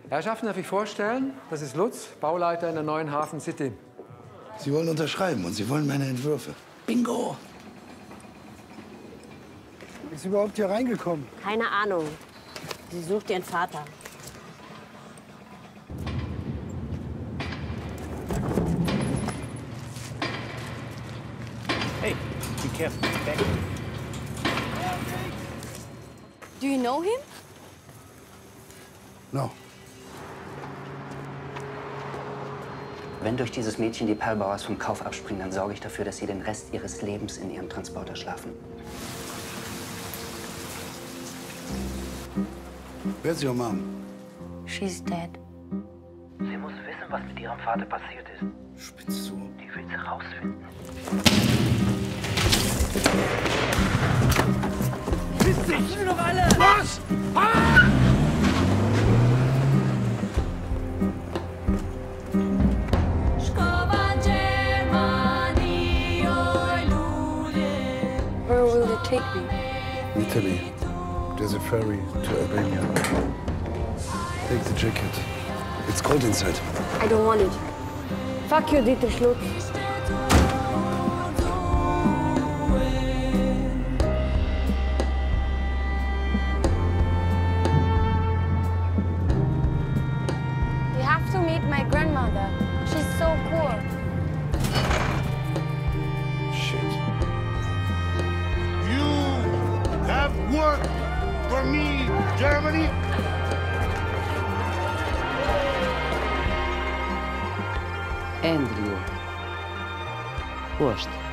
Herrschaften, darf ich vorstellen? Das ist Lutz, Bauleiter in der neuen Hafen City. Sie wollen unterschreiben und Sie wollen meine Entwürfe. Bingo! Wie ist sie überhaupt hier reingekommen? Keine Ahnung. Sie sucht ihren Vater. Hey, be careful. Back. Do you know him? No. Wenn durch dieses Mädchen die Perlbauers vom Kauf abspringen, dann sorge ich dafür, dass sie den Rest ihres Lebens in ihrem Transporter schlafen. Where's your mom? She's dead. Sie muss wissen, was mit ihrem Vater passiert ist. Spitzt du? Die will sie rausfinden. Wisst dich! Doch alle! Was? Ah! Where will they take me? Italy. There's a ferry to Albania. Take the jacket. It's cold inside. I don't want it. Fuck you, Dietrich Lutz. You have to meet my grandmother. She's so cool. Shit. You have worked for me, Germany. Andrew. Wurscht.